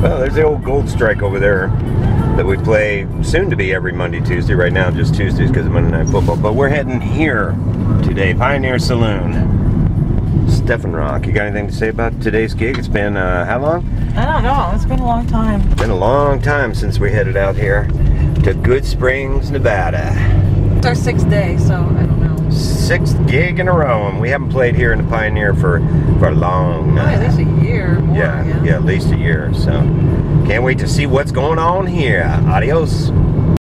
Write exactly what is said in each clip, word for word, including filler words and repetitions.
Well, there's the old Gold Strike over there that we play soon to be every Monday, Tuesday. Right now, just Tuesdays because of Monday Night Football. But we're heading here today, Pioneer Saloon. Stephen Rock, you got anything to say about today's gig? It's been, uh, how long? I don't know. It's been a long time. It's been a long time since we headed out here to Good Springs, Nevada. It's our sixth day, so I don't know. Sixth gig in a row, and we haven't played here in the Pioneer for, for long. Oh, at least a year more, yeah, yeah. yeah, at least a year. So, can't wait to see what's going on here. Adios.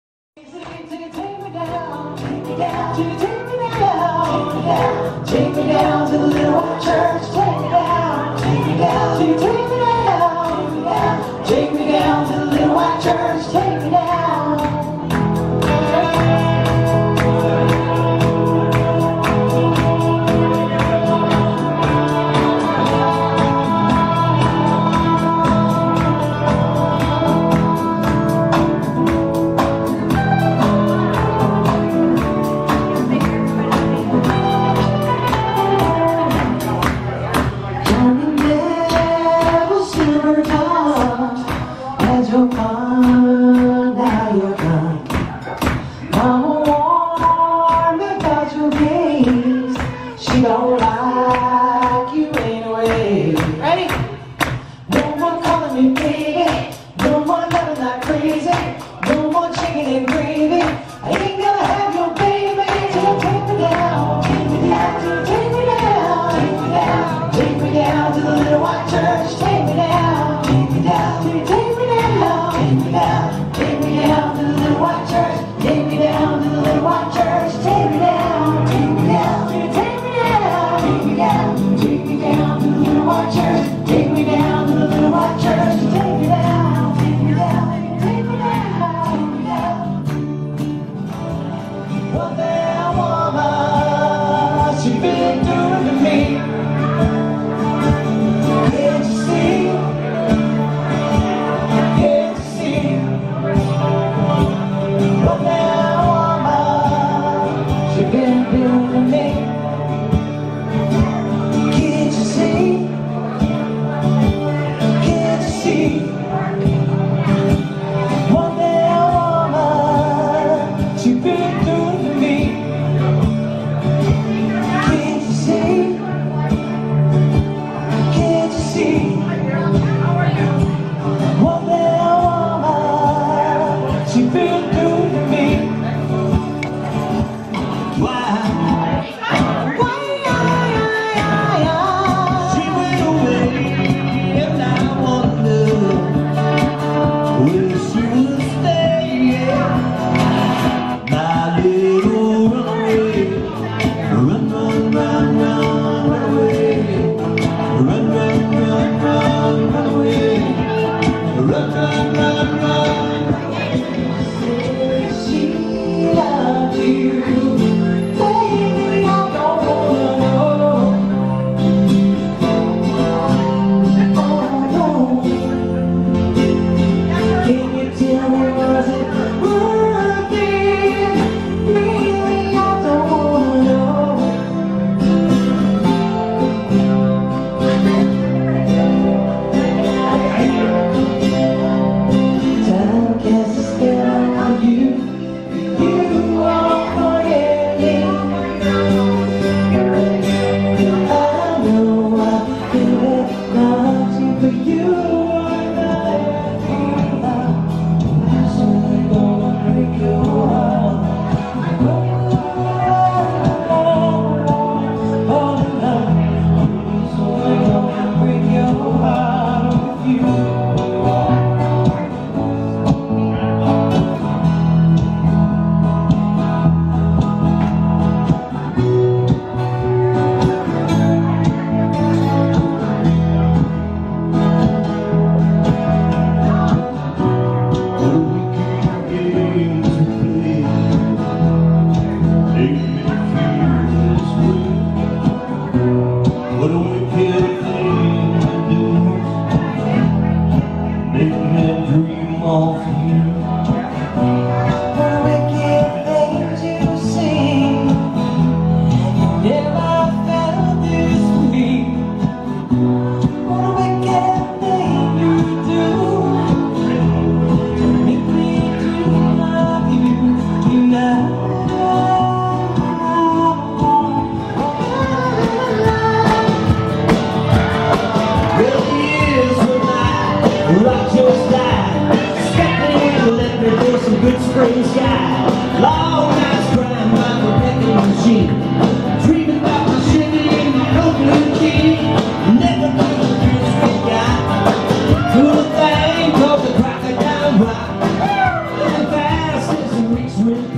Take me down to the little white church, take me down, take me down, take me down, take me down to the little white church, take me down. in the sky. Long nights crying by the wrecking machine. Dreaming about my Chevy and my old blue key. Never could the kids we got. Do a thing called the crocodile rock. And fast as the weeks went